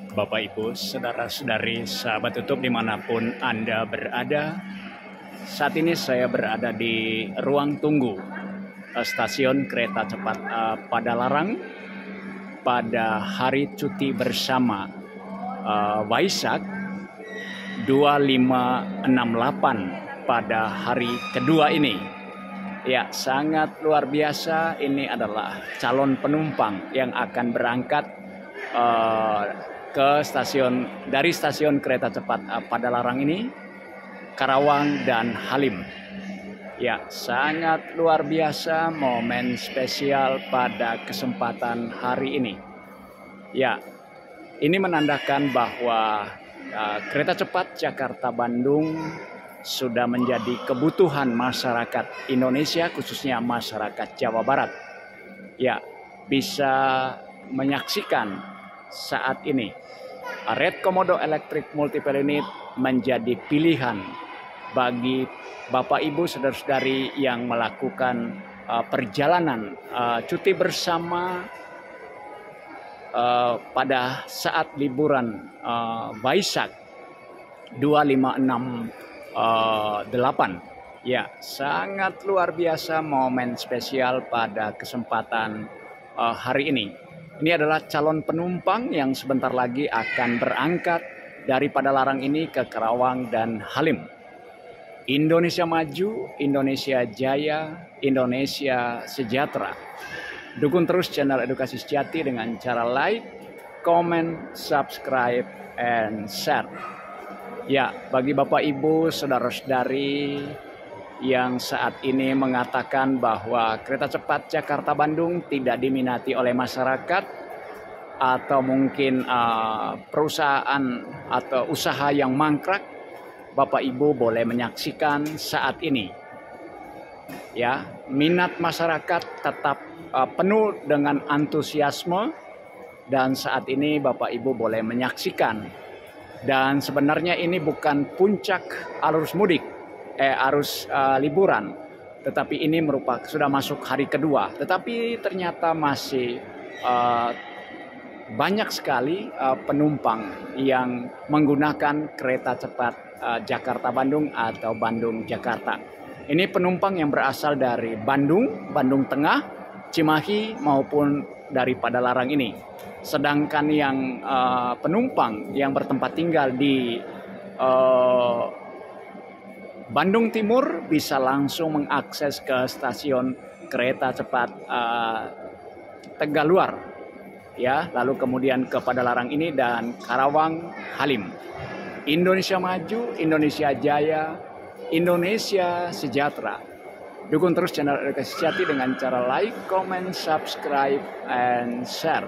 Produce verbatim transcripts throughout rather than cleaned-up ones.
Bapak Ibu, saudara-saudari, sahabat YouTube dimanapun Anda berada. Saat ini saya berada di ruang tunggu eh, stasiun kereta cepat eh, Padalarang pada hari cuti bersama eh, Waisak dua lima enam delapan pada hari kedua ini. Ya, sangat luar biasa. Ini adalah calon penumpang yang akan berangkat uh, ke stasiun dari stasiun kereta cepat uh, Padalarang ini, Karawang dan Halim. Ya, sangat luar biasa momen spesial pada kesempatan hari ini. Ya, ini menandakan bahwa uh, kereta cepat Jakarta-Bandung sudah menjadi kebutuhan masyarakat Indonesia, khususnya masyarakat Jawa Barat. Ya, bisa menyaksikan saat ini Red Komodo Electric Multiple Unit menjadi pilihan bagi Bapak Ibu saudara-saudari yang melakukan uh, perjalanan uh, cuti bersama uh, pada saat liburan uh, Waisak dua lima enam delapan. Ya, sangat luar biasa momen spesial pada kesempatan uh, hari ini. Ini adalah calon penumpang yang sebentar lagi akan berangkat dari Padalarang ini ke Karawang dan Halim. Indonesia maju, Indonesia jaya, Indonesia sejahtera. Dukung terus channel Edukasi Sejati dengan cara like, comment, subscribe, and share. Ya, bagi Bapak Ibu, saudara-saudari yang saat ini mengatakan bahwa kereta cepat Jakarta-Bandung tidak diminati oleh masyarakat atau mungkin uh, perusahaan atau usaha yang mangkrak, Bapak Ibu boleh menyaksikan saat ini. Ya, minat masyarakat tetap uh, penuh dengan antusiasme dan saat ini Bapak Ibu boleh menyaksikan. Dan sebenarnya ini bukan puncak arus mudik, eh arus uh, liburan, tetapi ini merupakan sudah masuk hari kedua. Tetapi ternyata masih uh, banyak sekali uh, penumpang yang menggunakan kereta cepat uh, Jakarta-Bandung atau Bandung-Jakarta. Ini penumpang yang berasal dari Bandung, Bandung Tengah, Cimahi maupun dari Padalarang ini. Sedangkan yang uh, penumpang yang bertempat tinggal di uh, Bandung Timur bisa langsung mengakses ke stasiun kereta cepat uh, Tegaluar, ya, lalu kemudian ke Padalarang ini dan Karawang Halim. Indonesia maju, Indonesia jaya, Indonesia sejahtera. Dukung terus channel Edukasi Sejati dengan cara like, comment, subscribe, and share.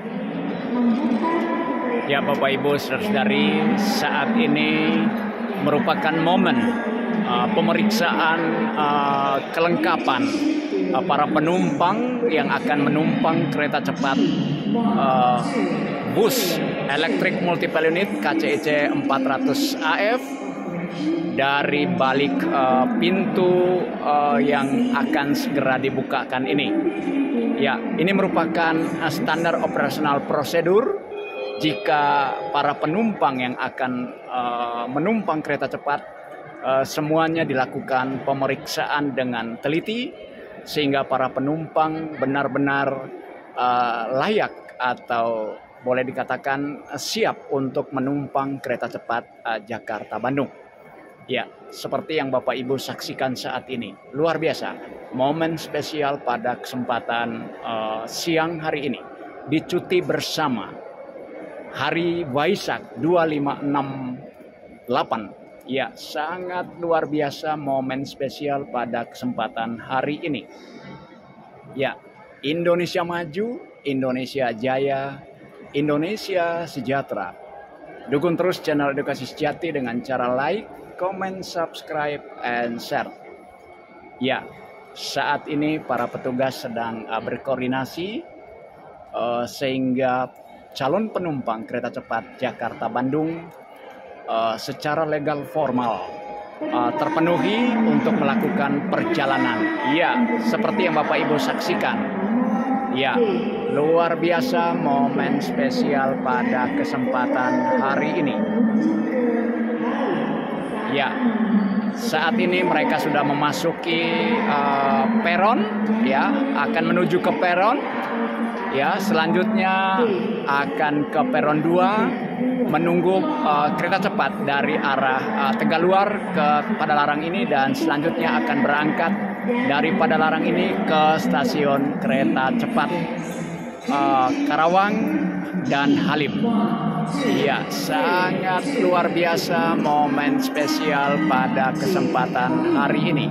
Ya, Bapak Ibu saudara-saudari, saat ini merupakan momen uh, pemeriksaan uh, kelengkapan uh, para penumpang yang akan menumpang kereta cepat uh, bus elektrik multiple unit K C I C empat ratus A F dari balik uh, pintu uh, yang akan segera dibukakan ini. Ya, ini merupakan uh, standar operasional prosedur jika para penumpang yang akan uh, menumpang kereta cepat uh, semuanya dilakukan pemeriksaan dengan teliti sehingga para penumpang benar-benar uh, layak atau boleh dikatakan uh, siap untuk menumpang kereta cepat uh, Jakarta-Bandung. Ya, seperti yang Bapak Ibu saksikan saat ini, luar biasa momen spesial pada kesempatan uh, siang hari ini di cuti bersama hari Waisak dua lima enam delapan. Ya, sangat luar biasa momen spesial pada kesempatan hari ini. Ya, Indonesia maju, Indonesia jaya, Indonesia sejahtera. Dukung terus channel Edukasi Sejati dengan cara like, comment, subscribe, and share. Ya, saat ini para petugas sedang uh, berkoordinasi uh, sehingga calon penumpang kereta cepat Jakarta-Bandung uh, secara legal formal uh, terpenuhi untuk melakukan perjalanan. Ya, seperti yang Bapak Ibu saksikan. Ya, luar biasa momen spesial pada kesempatan hari ini. Ya, saat ini mereka sudah memasuki uh, peron, ya, akan menuju ke peron. Ya, selanjutnya akan ke peron dua, menunggu uh, kereta cepat dari arah uh, Tegaluar ke Padalarang ini, dan selanjutnya akan berangkat dari Padalarang ini ke stasiun kereta cepat uh, Karawang dan Halim. Iya, sangat luar biasa momen spesial pada kesempatan hari ini.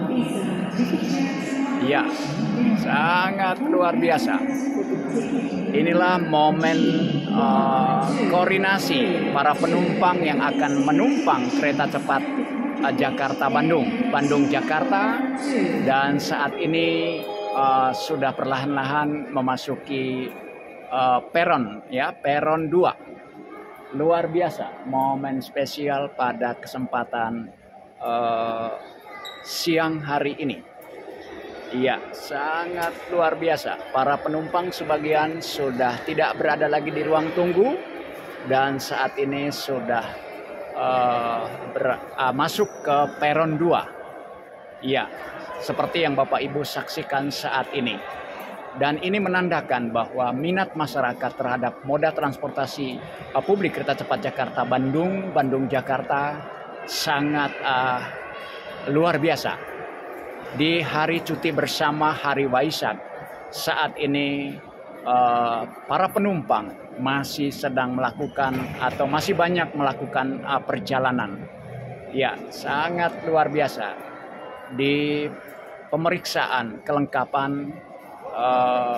Iya, sangat luar biasa. Inilah momen uh, koordinasi para penumpang yang akan menumpang kereta cepat uh, Jakarta-Bandung, Bandung-Jakarta, dan saat ini uh, sudah perlahan-lahan memasuki uh, peron, ya, peron dua. Luar biasa momen spesial pada kesempatan uh, siang hari ini. Iya, sangat luar biasa. Para penumpang sebagian sudah tidak berada lagi di ruang tunggu dan saat ini sudah uh, ber, uh, masuk ke peron dua. Iya, seperti yang Bapak Ibu saksikan saat ini. Dan ini menandakan bahwa minat masyarakat terhadap moda transportasi uh, publik kereta cepat Jakarta-Bandung, Bandung-Jakarta sangat uh, luar biasa. Di hari cuti bersama hari Waisak, saat ini uh, para penumpang masih sedang melakukan atau masih banyak melakukan uh, perjalanan. Ya, sangat luar biasa. Di pemeriksaan kelengkapan uh,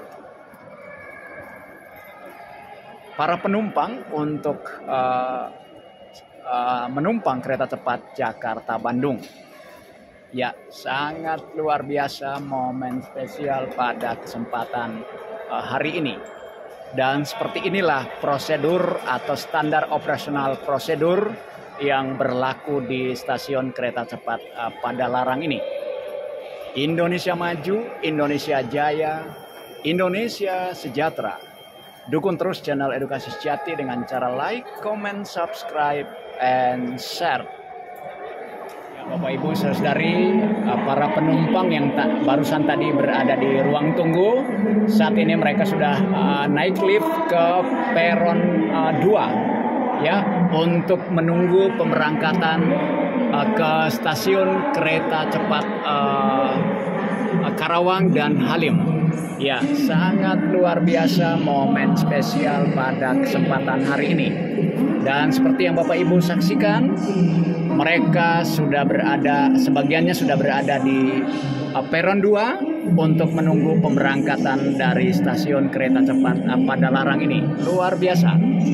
para penumpang untuk uh, uh, menumpang kereta cepat Jakarta-Bandung. Ya, sangat luar biasa momen spesial pada kesempatan uh, hari ini. Dan seperti inilah prosedur atau standar operasional prosedur yang berlaku di stasiun kereta cepat uh, Padalarang ini. Indonesia Maju, Indonesia Jaya, Indonesia Sejahtera. Dukung terus channel Edukasi Sejati dengan cara like, comment, subscribe, and share. Bapak Ibu saudari, para penumpang yang tak, barusan tadi berada di ruang tunggu, saat ini mereka sudah uh, naik lift ke peron uh, dua, ya, untuk menunggu pemberangkatan uh, ke stasiun kereta cepat uh, Karawang dan Halim. Ya, sangat luar biasa momen spesial pada kesempatan hari ini. Dan seperti yang Bapak Ibu saksikan, mereka sudah berada, sebagiannya sudah berada di uh, peron dua untuk menunggu pemberangkatan dari stasiun kereta cepat uh, Padalarang ini. Luar biasa.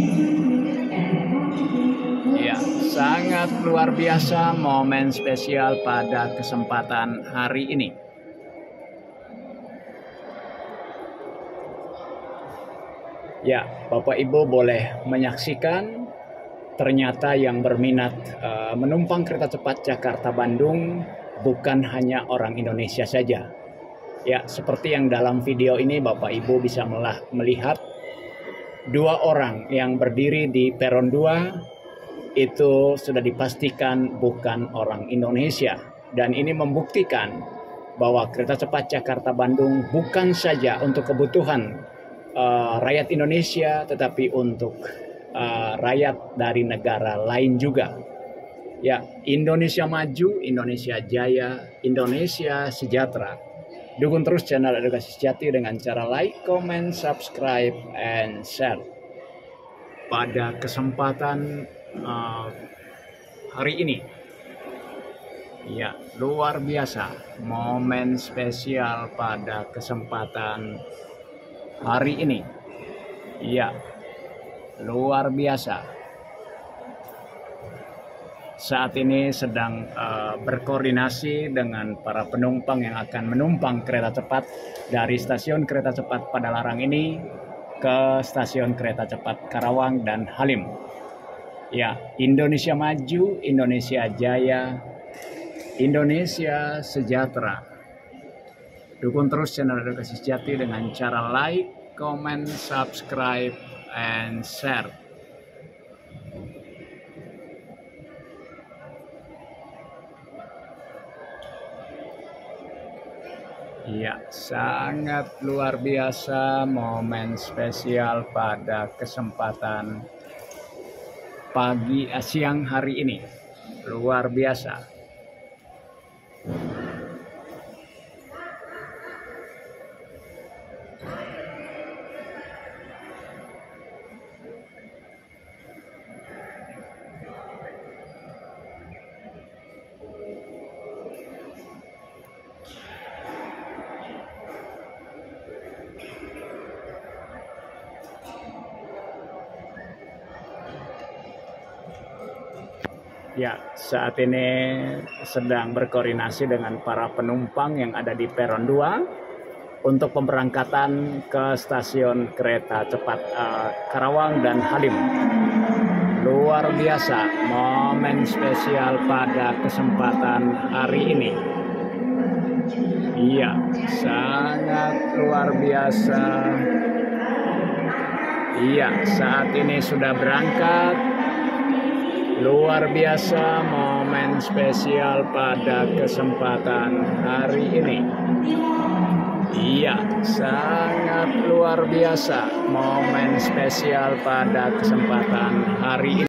Ya, sangat luar biasa momen spesial pada kesempatan hari ini. Ya, Bapak Ibu boleh menyaksikan. Ternyata yang berminat uh, menumpang kereta cepat Jakarta-Bandung bukan hanya orang Indonesia saja. Ya, seperti yang dalam video ini Bapak Ibu bisa melihat dua orang yang berdiri di peron dua itu sudah dipastikan bukan orang Indonesia. Dan ini membuktikan bahwa kereta cepat Jakarta-Bandung bukan saja untuk kebutuhan uh, rakyat Indonesia, tetapi untuk Uh, rakyat dari negara lain juga. Ya, Indonesia Maju, Indonesia Jaya, Indonesia Sejahtera. Dukung terus channel Edukasi Sejati dengan cara like, comment, subscribe, and share. Pada kesempatan uh, hari ini, ya, luar biasa momen spesial pada kesempatan hari ini. Ya, luar biasa. Saat ini sedang uh, berkoordinasi dengan para penumpang yang akan menumpang kereta cepat dari stasiun kereta cepat Padalarang ini ke stasiun kereta cepat Karawang dan Halim. Ya, Indonesia Maju, Indonesia Jaya, Indonesia Sejahtera. Dukung terus channel Edukasi Sejati dengan cara like, comment, subscribe, and share. Ya, sangat luar biasa momen spesial pada kesempatan pagi eh, siang hari ini. Luar biasa. Ya, saat ini sedang berkoordinasi dengan para penumpang yang ada di peron dua untuk pemberangkatan ke stasiun kereta cepat uh, Karawang dan Halim. Luar biasa momen spesial pada kesempatan hari ini. Iya, sangat luar biasa. Iya, saat ini sudah berangkat. Luar biasa momen spesial pada kesempatan hari ini. Iya, sangat luar biasa momen spesial pada kesempatan hari ini.